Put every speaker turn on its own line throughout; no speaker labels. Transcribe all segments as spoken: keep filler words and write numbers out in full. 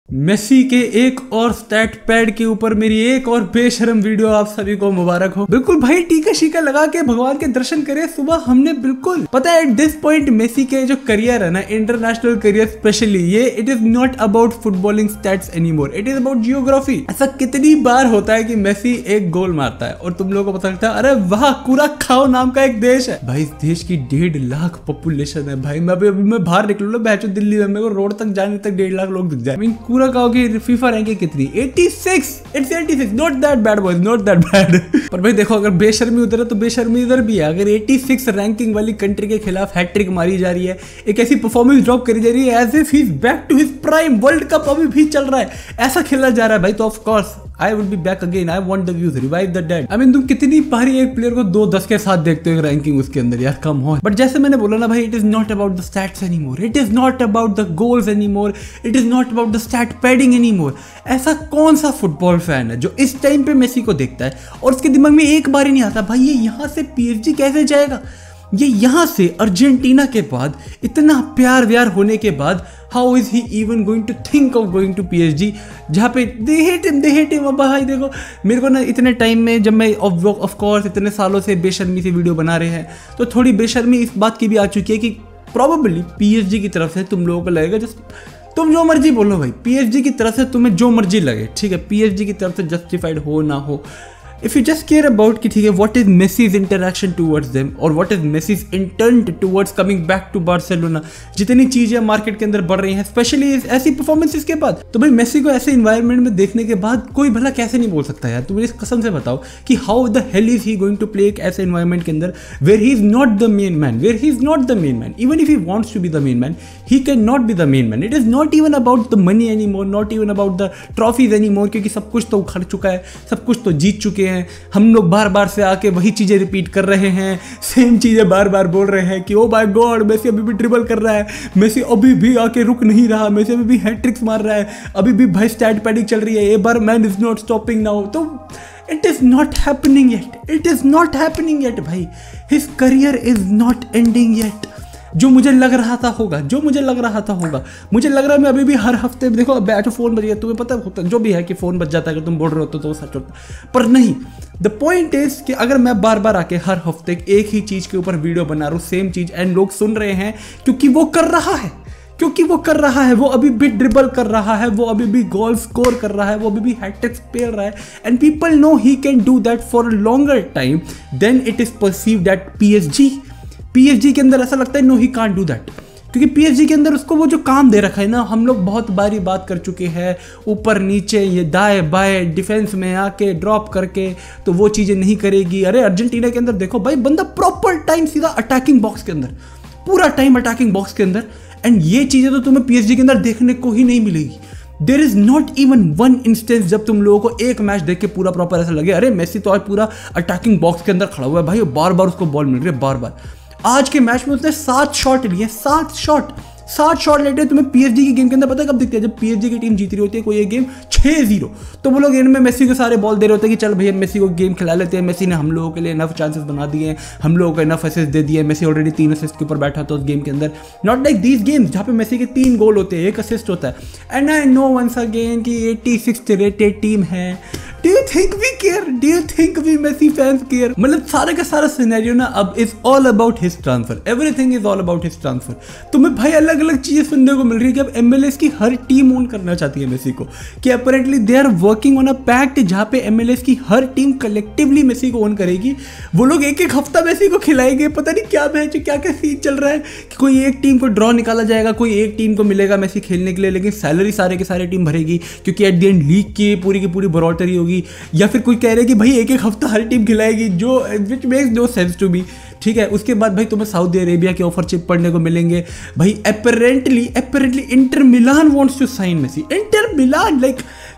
Messi के एक और स्टैट पैड के ऊपर मेरी एक और बेशरम वीडियो आप सभी को मुबारक हो। बिल्कुल भाई टीका शीका लगा के भगवान के दर्शन करे सुबह हमने। बिल्कुल पता है एट दिस पॉइंट मेसी के जो करियर है ना, इंटरनेशनल करियर स्पेशली, ये it is not about footballing stats anymore, it is about geography. ऐसा कितनी बार होता है कि मेसी एक गोल मारता है और तुम लोगों को पता लगता है अरे वाह कूरा खाओ नाम का एक देश है। भाई इस देश की डेढ़ लाख पॉपुलेशन है। भाई मैं अभी अभी मैं बाहर निकलूँ बैचो दिल्ली में, मेरे को रोड तक जाने तक डेढ़ लाख लोग दिख जाए। कहो कि फीफा रैंकिंग कितनी छियासी, इट्स छियासी, not that bad boys, not that bad. पर भाई देखो अगर बेशर्मी उधर है तो बेशर्मी इधर भी है। अगर छियासी रैंकिंग वाली कंट्री के खिलाफ हैट्रिक मारी जा रही है, एक ऐसी परफॉर्मेंस ड्रॉप करी जा रही है as if he is back to his prime, world cup अभी भी चल रहा है, ऐसा खेला जा रहा है भाई, तो of course I would be back again. I want the views, revive the dead. I mean तुम कितनी बारी एक प्लेयर को दो दस के साथ देखते हो रैंकिंग उसके अंदर, यार कम हो। बट जैसे मैंने बोला ना भाई, it is not about the stats anymore. It is not about the goals anymore. It is not about the stat padding anymore. ऐसा कौन सा फुटबॉल फैन है जो इस टाइम पे मेसी को देखता है और उसके दिमाग में एक बार ही नहीं आता भाई ये यहाँ से पीएसजी कैसे जाएगा, ये यहाँ से अर्जेंटीना के बाद इतना प्यार व्यार होने के बाद how is he even going to think of going to PSG, जहाँ पे they hate him, they hate him. अब भाई देखो मेरे को ना इतने टाइम में जब मैं ऑफ कोर्स इतने सालों से बेशर्मी से वीडियो बना रहे हैं तो थोड़ी बेशर्मी इस बात की भी आ चुकी है कि प्रॉबेबली पीएसजी की तरफ से तुम लोगों को लगेगा जस्ट तुम जो मर्जी बोलो भाई, पीएसजी की तरफ से तुम्हें जो मर्जी लगे, ठीक है, पीएसजी की तरफ से जस्टिफाइड हो ना हो, if you just care about कि ठीक है what is Messi's interaction towards them और what is Messi's intent towards coming back to Barcelona, जितनी चीजें मार्केट के अंदर बढ़ रही हैं स्पेशली ऐसी परफॉर्मेंसेस के बाद, तो भाई मेसी को ऐसे इन्वायरमेंट में देखने के बाद कोई भला कैसे नहीं बोल सकता यार। तुम मुझे कसम से बताओ कि how the hell is he going to play एक ऐसे इन्वायरमेंट के अंदर where he is not the main man, where he is not the main man, even if he wants to be the main man he can not be the main man. It is not even about the money any more, not even about the trophies any more, क्योंकि सब कुछ तो उखड़ चुका है, सब कुछ तो जीत चुके हैं। हम लोग बार बार से आके वही चीजें रिपीट कर रहे हैं, सेम चीजें बार बार बोल रहे हैं कि ओ माय गॉड मेसी अभी भी ड्रिबल कर रहा है, मेसी अभी भी आके रुक नहीं रहा, मेसी अभी भी हैट्रिक्स मार रहा है, अभी भी भाई स्टैट पैडिंग चल रही है, a bar man is not stopping now. तो it is not happening yet, it is not happening yet भाई, his career is not ending yet. जो मुझे लग रहा था होगा, जो मुझे लग रहा था होगा, मुझे लग रहा है मैं अभी भी हर हफ्ते देखो बैठो फोन बज गया, तुम्हें पता होता जो भी है कि फोन बज जाता है, अगर तुम बोल रहे हो तो सच होता, पर नहीं। द पॉइंट इज कि अगर मैं बार बार आके हर हफ्ते एक ही चीज के ऊपर वीडियो बना रहा हूँ, सेम चीज, एंड लोग सुन रहे हैं क्योंकि वो कर रहा है, क्योंकि वो कर रहा है, वो अभी भी ड्रिबल कर रहा है, वो अभी भी गोल स्कोर कर रहा है, वो अभी भी हैट्रिक्स पेल रहा है, and people know he can do that for a longer time, then it is perceived at PSG. PSG के अंदर ऐसा लगता है know he can't do that, क्योंकि पीएसजी के अंदर उसको वो जो काम दे रखा है ना, हम लोग बहुत बारी बात कर चुके हैं, ऊपर नीचे ये दाएं बाएं डिफेंस में आके ड्रॉप करके, तो वो चीज़ें नहीं करेगी। अरे अर्जेंटीना के अंदर देखो भाई, बंदा प्रॉपर टाइम सीधा अटैकिंग बॉक्स के अंदर, पूरा टाइम अटैकिंग बॉक्स के अंदर, एंड ये चीज़ें तो तुम्हें पीएसजी के अंदर देखने को ही नहीं मिलेगी। There is not even one instance जब तुम लोगों को एक मैच देख के पूरा प्रॉपर ऐसा लगे अरे मेसी तो आज पूरा अटैकिंग बॉक्स के अंदर खड़ा हुआ है भाई, बार बार उसको बॉल मिल रही है, बार बार। आज के मैच में उसने सात शॉट लिए, सात शॉट सात शॉट लेते हैं। तुम्हें पीएसजी की गेम के अंदर पता है कब दिखते हैं, जब पीएसजी की टीम जीत रही होती है कोई एक गेम छह जीरो, तो वो लोग इनमें मेसी को सारे बॉल दे रहे होते हैं कि चल भैया मेसी को गेम खिला लेते हैं, मेसी ने हम लोगों के लिए इनफ चांसेस बना दिए हैं, हम लोगों को इनफ असिस्ट दे दिए, मेसी ऑलरेडी तीन असिस्ट के ऊपर बैठा था उस गेम के अंदर। नॉट लाइक दीज गेम्स जहाँ पे मेसी के तीन गोल होते हैं, एक असिस्ट होता है। And I know once again कि एटी सिक्स रेटेड टीम है, do you think we care, do you think we Messi fans care? मतलब सारे का सारा सिनेरियो ना अब is all about his transfer, everything is all about his transfer. तुम्हें भाई अलग अलग चीजें सुनने को मिल रही है कि अब एमएलएस की हर टीम ओन करना चाहती है मेसी को, कि apparently they are working on a pact जहाँ पे एमएलएस की हर टीम कलेक्टिवली मेसी को ओन करेगी। वो लोग एक एक हफ्ता मेसी को खिलाएंगे, पता नहीं क्या मैच क्या क्या सीन चल रहा है कि कोई एक टीम को ड्रॉ निकाला जाएगा, कोई एक टीम को मिलेगा मेसी खेलने के लिए, लेकिन सैलरी सारे के सारे टीम भरेगी क्योंकि एट द एंड लीग की पूरी की पूरी बरौटरी होगी। या फिर कोई कह रहे हैं कि भाई एक एक हफ्ता हर टीम खिलाएगी, जो which makes no sense to me, ठीक है। उसके बाद भाई तुम्हें सऊदी अरेबिया के ऑफर चिप पढ़ने को मिलेंगे भाई। Apparently apparently Inter Milan wants to sign Messi, Inter Milan, like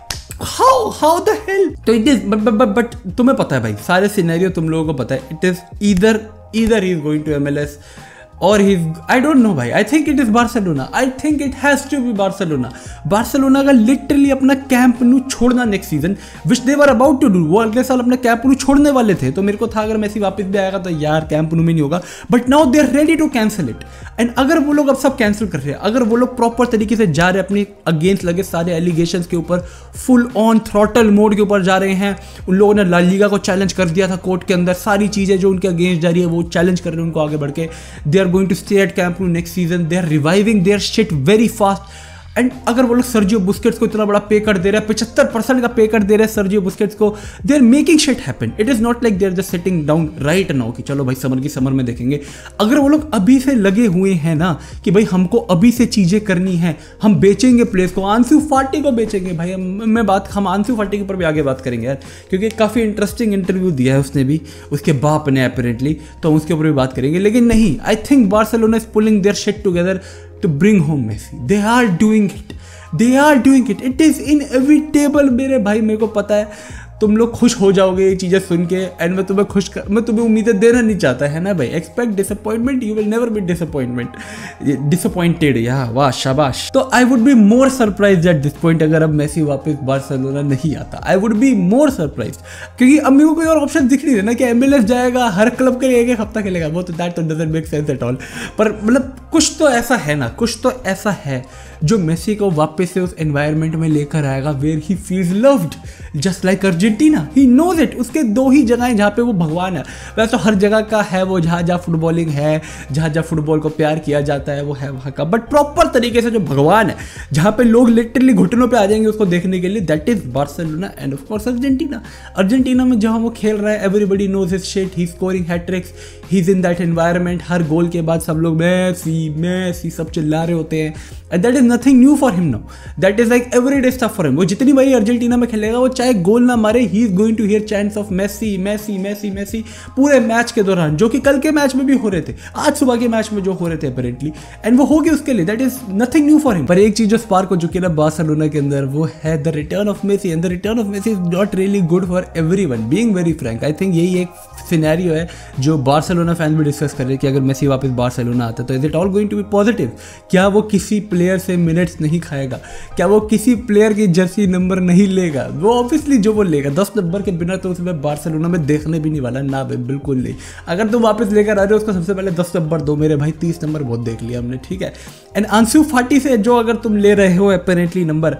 how how the hell. तो it is but but but तुम्हें पता है भाई सारे सिनेरियो तुम लोगों को पता है, it is either either he is going to MLS, और ही आई डोंट नो भाई, I think it is Barcelona, I think it has to be Barcelona. Barcelona का लिटरली अपना कैंप नू छोड़ना next season which they were about to do, वो अगले साल अपना camp नू छोड़ने वाले थे, तो मेरे को था अगर मेसी वापस भी आएगा तो यार कैंप नू में नहीं होगा, but now they are ready to cancel it. And अगर वो लोग अब सब कैंसिल कर रहे हैं, अगर वो लोग प्रॉपर तरीके से जा रहे हैं अपने अगेंस्ट लगे सारे एलिगेशंस के ऊपर, फुल ऑन थ्रॉटल मोड के ऊपर जा रहे हैं, उन लोगों ने ला लीगा को चैलेंज कर दिया था कोर्ट के अंदर, सारी चीजें जो उनके अगेंस्ट जा रही है वो चैलेंज कर रहे हैं उनको आगे बढ़ के, they are going to stay at camp Nou next season, they are reviving their shit very fast. And अगर वो लोग सर्जियो बुस्केट्स को इतना बड़ा पे कर दे रहे हैं, पचहत्तर परसेंट का पे कर दे रहे हैं सर्जियो बुस्केट्स को, they are making shit happen. It is not like they are just sitting down right now कि चलो भाई समर की समर में देखेंगे। अगर वो लोग अभी से लगे हुए हैं ना कि भाई हमको अभी से चीजें करनी है, हम बेचेंगे प्लेस को, आंसू फाटी को बेचेंगे भाई, हम मैं बात हम आंसू फाटी के ऊपर भी आगे बात करेंगे यार, क्योंकि काफ़ी इंटरेस्टिंग इंटरव्यू दिया है उसने भी, उसके बाप ने अपेरेंटली, तो हम उसके ऊपर भी बात करेंगे। लेकिन नहीं, I think Barcelona is pulling their shit together to bring home Messi, they are doing it, they are doing it, it is inevitable मेरे भाई, मेरे को पता है तुम लोग खुश हो जाओगे ये चीज़ें सुन के, एंड मैं तुम्हें खुश कर, मैं तुम्हें उम्मीदें देना नहीं चाहता है ना भाई, expect disappointment, you will never be disappointment disappointed, या वाह शाबाश। तो I would be more surprise at this point अगर अब मेसी वापस बार्सिलोना नहीं आता, I would be more surprise, क्योंकि अब मेरे को कोई और ऑप्शन दिख नहीं रहा ना कि एमएलएस जाएगा हर क्लब के लिए एक एक हफ्ता खेलेगा, वो तो दैट तो doesn't make sense at all, पर मतलब कुछ तो ऐसा है ना, कुछ तो ऐसा है जो मेसी को वापस से उस एनवायरनमेंट में लेकर आएगा where he feels loved just like Argentina, he knows it. उसके दो ही जगह जहाँ पे वो भगवान है, वैसे तो हर जगह का है वो, जहाँ जहाँ फुटबॉलिंग है, जहाँ जहाँ फुटबॉल को प्यार किया जाता है वो है वहाँ का, बट प्रॉपर तरीके से जो भगवान है, जहाँ पे लोग लिटरली घुटनों पे आ जाएंगे उसको देखने के लिए, that is Barcelona and of course Argentina. Argentina में जहाँ वो खेल रहा है, everybody knows his shit, he scoring hat-tricks, he is in that environment, हर गोल के बाद सब लोग मेसी मेसी सब चिल्ला रहे होते हैं, and that is nothing new for him now, that is like everyday stuff for him. वो जितनी बारी अर्जेंटीना में खेलेगा, वो चाहे गोल ना मारे, he is going to hear chants of Messi Messi Messi Messi पूरे मैच के दौरान, जो कि कल के मैच में भी हो रहे थे, आज सुबह के मैच में जो हो रहे थे अपेरेंटली, एंड वो हो गए उसके लिए, that is nothing new for him. पर एक चीज जो स्पार्क हो चुकी है ना बार्सिलोना के अंदर, वो है the return of Messi, and the return of Messi is not really good for everyone, being very frank. I think यही एक सिनेरियो है जो बार्सिलोना फैन भी डिस्कस कर रहे हैं कि अगर मेसी वापस बार्सिलोना आता तो is it all going to be positive, क्या वो किसी प्लेयर से मिनट्स नहीं खाएगा, क्या वो किसी प्लेयर की जर्सी नंबर नहीं लेगा, वो ऑब्वियसली जो वो लेगा दस नंबर के बिना तो उसमें बार्सिलोना में देखने भी नहीं वाला ना भाई, बिल्कुल नहीं। अगर तुम वापस लेकर आ रहे हो उसको सबसे पहले दस नंबर दो मेरे भाई, तीस नंबर बहुत देख लिया हमने, ठीक है। एंड आंसू फाटी से जो अगर तुम ले रहे हो अपेरेंटली नंबर,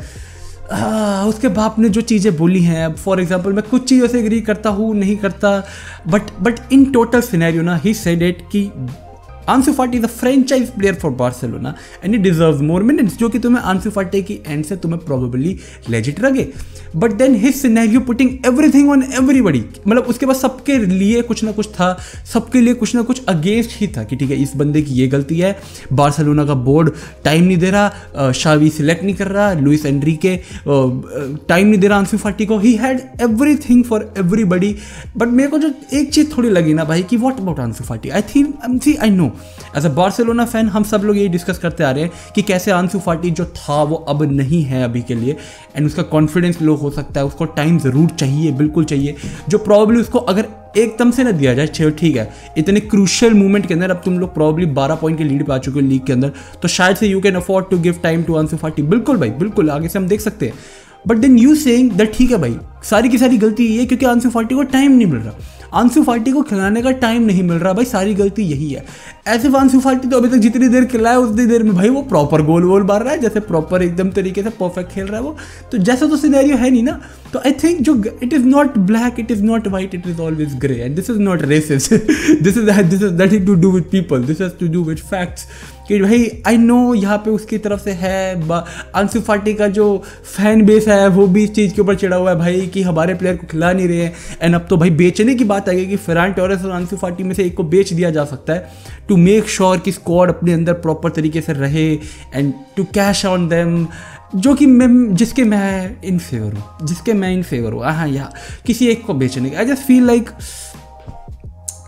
आ, उसके बाप ने जो चीज़ें बोली हैं, अब फॉर एग्जांपल मैं कुछ चीज़ों से एग्री करता हूँ नहीं करता, but but in total scenario ना ही सेड इट कि Ansu Fati is a franchise player for Barcelona and he deserves more minutes, जो कि तुम्हें आंसू फाटी की एंड से तुम्हें प्रोबेबली लेजिट लगे, but then his scenario putting everything on everybody, मतलब उसके बाद सबके लिए कुछ ना कुछ था, सबके लिए कुछ ना कुछ अगेंस्ट ही था कि ठीक है इस बंदे की ये गलती है, बार्सिलोना का बोर्ड टाइम नहीं दे रहा, शावी सिलेक्ट नहीं कर रहा, लुइस एनरिके टाइम नहीं दे रहा आंसू फाटी को, he had everything for everybody. But मेरे को जो एक चीज़ थोड़ी लगी ना भाई कि what about Ansu Fati, I think see I know as a Barcelona fan हम सब लोग यही डिस्कस करते आ रहे हैं कि कैसे आंसू फाटी जो था वो अब नहीं है अभी के लिए, एंड उसका कॉन्फिडेंस लो हो सकता है, उसको टाइम ज़रूर चाहिए, बिल्कुल चाहिए, जो प्रॉब्ली उसको अगर एकदम से ना दिया जाए, चलो ठीक है इतने क्रूशियल मूवमेंट के अंदर अब तुम लोग प्रॉब्ली बारह पॉइंट के लीड पे आ चुके हो लीग के अंदर, तो शायद से you can afford to give time to Ansu Fati, बिल्कुल भाई बिल्कुल, आगे से हम देख सकते हैं। But then you saying that ठीक है भाई सारी की सारी गलती ये है क्योंकि आंसू फाटी को टाइम नहीं मिल रहा, आंसू फाटी को खिलाने का टाइम नहीं मिल रहा भाई, सारी गलती यही है। ऐसे आंसू फाटी तो अभी तक जितनी देर खिलाया उतनी देर में भाई वो प्रॉपर गोल वोल मार रहा है, जैसे प्रॉपर एकदम तरीके से परफेक्ट खेल रहा है वो, तो जैसा तो सिनेरियो है नहीं ना। तो आई थिंक जो it is not black, it is not white, it is always grey, and this is not racist, this is this is nothing to do with people, this has to do with facts कि भाई I know यहाँ पे उसकी तरफ से है, आंसू Fati का जो फैन बेस है वो भी इस चीज़ के ऊपर चिड़ा हुआ है भाई कि हमारे प्लेयर को खिला नहीं रहे हैं, एंड अब तो भाई बेचने की बात आ गई कि फरहान टोरेस और आंसू फाटी में से एक को बेच दिया जा सकता है टू मेक श्योर कि स्क्वाड अपने अंदर प्रॉपर तरीके से रहे and to cash on them, जो कि मैं जिसके मैं इन फेवर हूँ, जिसके मैं इन फेवर हूँ हाँ, या किसी एक को बेचने का। I just feel like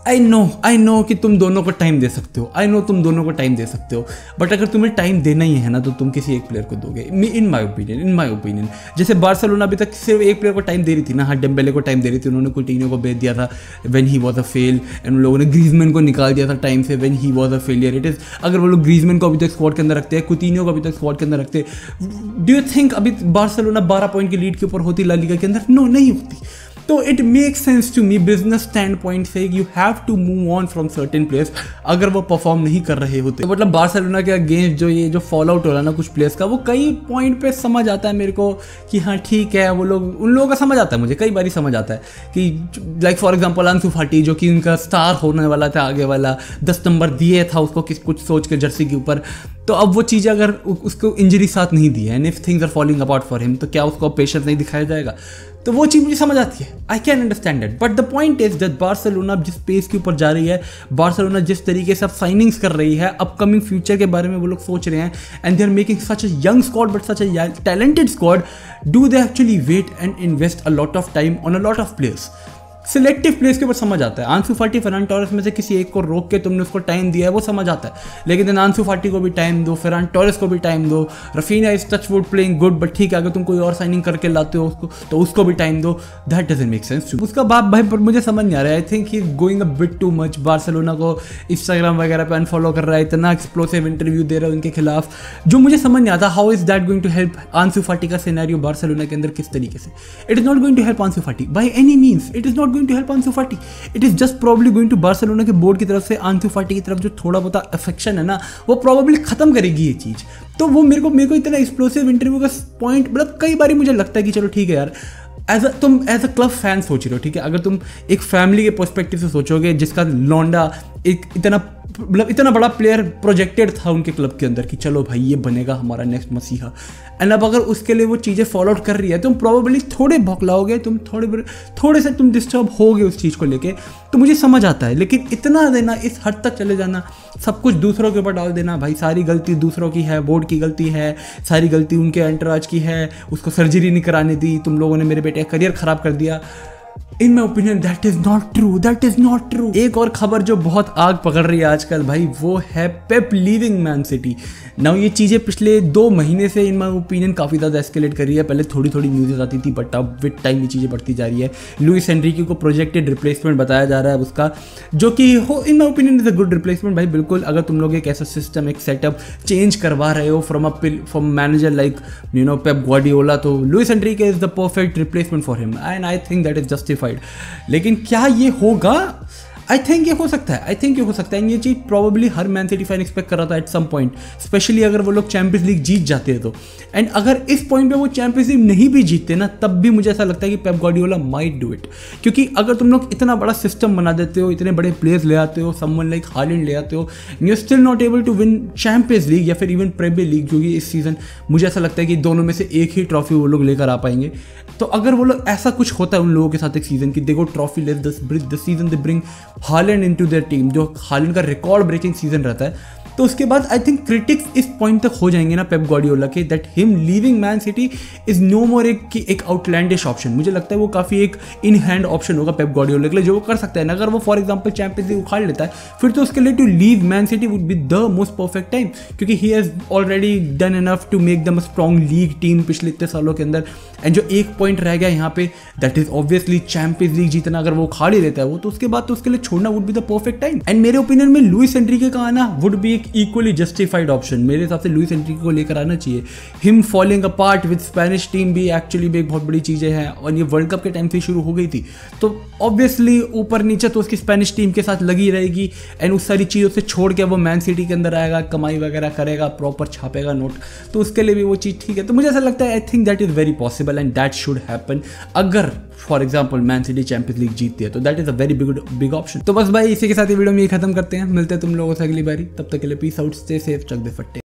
I know I know कि तुम दोनों को टाइम दे सकते हो, आई नो तुम दोनों को टाइम दे सकते हो, बट अगर तुम्हें टाइम देना ही है ना तो तुम किसी एक प्लेयर को दोगे, in my opinion in my opinion जैसे बार्सिलोना अभी तक सिर्फ एक प्लेयर को टाइम दे रही थी ना, हाँ डेम्बेले को टाइम दे रही थी, उन्होंने कुटिन्हो को भेज दिया था when he was a fail, and उन लोगों ने ग्रीजमैन को निकाल दिया था टाइम से when he was a failure. It is अगर वो लोग ग्रीजमैन को अभी तक स्क्वाड के अंदर रखते हैं, कुटिन्हो को अभी तक स्क्वाड के अंदर रखते, डू यू थिंक अभी बार्सिलोना बारह पॉइंट की लीड के ऊपर होती ला लीगा के अंदर? नो, नहीं होती। तो it make sense to me business stand point से you have to move on from certain players अगर वो परफॉर्म नहीं कर रहे होते। तो मतलब बार्सिलोना के अगेंस्ट जो ये जो फॉल आउट हो रहा है ना कुछ प्लेयर्स का, वो कई पॉइंट पे समझ आता है मेरे को कि हाँ ठीक है, वो लोग उन लोगों का समझ आता है, मुझे कई बार समझ आता है कि लाइक फॉर एग्जाम्पल अंसु फाटी जो कि उनका स्टार होने वाला था, आगे वाला दस नंबर दिए था उसको किस कुछ सोच के जर्सी के ऊपर, तो अब वो चीज़ें अगर उसको इंजरी साथ नहीं दी है and if things are falling apart for him, तो क्या उसको पेशेंस नहीं दिखाया जाएगा? तो वो चीज़ मुझे समझ आती है, I can understand it, but the point is that Barcelona जिस पेस के ऊपर जा रही है, बार्सिलोना जिस तरीके से अब साइनिंग्स कर रही है, अपकमिंग फ्यूचर के बारे में वो लोग सोच रहे हैं, and they are making such a young squad but such a talented squad, do they actually wait and invest a lot of time on a lot of players? Selective players के ऊपर समझ आता है। आंसू फाटी, फरहान टोरेस में से किसी एक को रोक के तुमने उसको टाइम दिया है, वो समझ आता है, लेकिन देन आंसू फाटी को भी टाइम दो, फरहान टोरेस को भी टाइम दो, Raphinha is touch wood playing good but ठीक है, अगर तुम कोई और साइनिंग करके लाते हो उसको तो उसको भी टाइम दो, दैट डजंट मेक सेंस। उसका बाप भाई पर मुझे समझ नहीं आ रहा है, I think he is going a bit too much, Barcelona को इंस्टाग्राम वगैरह पे अनफॉलो कर रहा है, इतना एक्सप्लोसिव इंटरव्यू दे रहा है उनके खिलाफ, जो मुझे समझ नहीं आता how is that going to help Ansu Fati का सिनेरियो बार्सिलोना के अंदर किस तरीके से? It is not going to help Ansu Fati by any means, it is not going to help Ansu Fati, it is just probably going to Barcelona के board की तरफ से आंसू फाटी की तरफ जो थोड़ा बहुत अफेक्शन है ना, वो प्रॉब्ली खत्म करेगी ये चीज। तो वो मेरे को मेरे को इतना एक्सप्लोसिव इंटरव्यू का पॉइंट, मतलब कई बार मुझे लगता है कि चलो ठीक है यार, एज अ तुम एज अ क्लब फैन सोच रहे हो, ठीक है, अगर तुम एक फैमिली के पर्सपेक्टिव से सोचोगे जिसका लौंडा एक इतना मतलब इतना बड़ा प्लेयर प्रोजेक्टेड था उनके क्लब के अंदर कि चलो भाई ये बनेगा हमारा नेक्स्ट मसीहा, एंड अब अगर उसके लिए वो चीज़ें फॉलो आउट कर रही है, तुम प्रोबेबली थोड़े भौकलाओगे, तुम थोड़े थोड़े से तुम डिस्टर्ब होगे उस चीज़ को लेके, तो मुझे समझ आता है, लेकिन इतना देना, इस हद तक चले जाना, सब कुछ दूसरों के ऊपर डाल देना, भाई सारी गलती दूसरों की है, बोर्ड की गलती है, सारी गलती उनके एंटराज की है, उसको सर्जरी नहीं कराने दी, तुम लोगों ने मेरे बेटे का करियर खराब कर दिया। In my opinion that is not true, that is not true. एक और खबर जो बहुत आग पकड़ रही है आजकल भाई, वो है Pep leaving Man City. Now ये चीज़ें पिछले दो महीने से इन माई ओपिनियन काफ़ी ज़्यादा एस्केलेट कर रही है, पहले थोड़ी थोड़ी न्यूज़ आती थी बट अब विद टाइम ये चीज़ें बढ़ती जा रही है। लुइस एनरिके को प्रोजेक्टेड रिप्लेसमेंट बताया जा रहा है उसका, जो कि हो in my opinion is a good replacement भाई, बिल्कुल। अगर तुम लोग एक ऐसा सिस्टम, एक सेटअप चेंज करवा रहे हो from a from manager like you know Pep Guardiola, तो Luis Enrique is the perfect replacement for him and I think that is justified. लेकिन क्या ये होगा? आई थिंक ये हो सकता है, आई थिंक ये हो सकता है। ये चीज़ प्रॉब्ली हर मैन सिटी फैन एक्सपेक्ट कर रहा था एट सम पॉइंट, स्पेशली अगर वो लोग चैंपियंस लीग जीत जाते हैं तो। एंड अगर इस पॉइंट पे वो चैंपियंस लीग नहीं भी जीतते ना, तब भी मुझे ऐसा लगता है कि Pep Guardiola might do it, क्योंकि अगर तुम लोग इतना बड़ा सिस्टम बना देते हो, इतने बड़े प्लेयर्स ले आते हो, समवन लाइक हालैंड ले आते हो, you are still not able to win Champions League या फिर इवन प्रीमियर लीग, जो कि इस सीजन मुझे ऐसा लगता है कि दोनों में से एक ही ट्रॉफी वो लोग लेकर आ पाएंगे। तो अगर वो लोग ऐसा कुछ होता है उन लोगों के साथ एक सीजन की, देखो ट्रॉफी ले the season they bring Haaland into their team, जो हालैंड का रिकॉर्ड ब्रेकिंग सीजन रहता है, तो उसके बाद आई थिंक क्रिटिक्स इस पॉइंट तक हो जाएंगे ना पेप ग्वार्डियोला के, that him leaving Man City is no more एक एक आउटलैंडिश ऑप्शन। मुझे लगता है वो काफ़ी एक इन हैंड ऑप्शन होगा पेप ग्वार्डियोला के लिए, जो वो कर सकता है ना। अगर वो फॉर एग्जांपल चैंपियंस लीग उखाड़ लेता है, फिर तो उसके लिए to leave Man City would be the most perfect time, क्योंकि he has already done enough to make them a strong league team पिछले इतने सालों के अंदर। एंड जो एक पॉइंट रह गया यहाँ पे, that is obviously Champions League जीतना। अगर वो उखाड़ ही लेता है वो, तो उसके बाद तो उसके लिए छोड़ना would be the perfect time. And मेरे ओपिनियन में लुइस एनरिके का आना वुड बी एक इक्वली जस्टिफाइड ऑप्शन। मेरे हिसाब से लुइस एनरिके को लेकर आना चाहिए। Him falling apart with Spanish team भी एक्चुअली भी एक बहुत बड़ी चीज़ें हैं, और ये वर्ल्ड कप के टाइम से शुरू हो गई थी, तो ऑब्वियसली ऊपर नीचे तो उसकी स्पेनिश टीम के साथ लगी रहेगी। एंड उस सारी चीज़ों से छोड़ के वो मैन सिटी के अंदर आएगा, कमाई वगैरह करेगा, प्रॉपर छापेगा नोट, तो उसके लिए भी वो चीज़ ठीक है। तो मुझे ऐसा लगता है I think that is very possible and that should happen. अगर for example Man City Champions League जीतती है, तो that is a very big big option. तो बस भाई इसी के साथ ये वीडियो में ये खत्म करते हैं, मिलते हैं तुम लोगों से अगली बारी, तब तक के लिए पीस आउट, स्टे सेफ, चक दे फट्टे।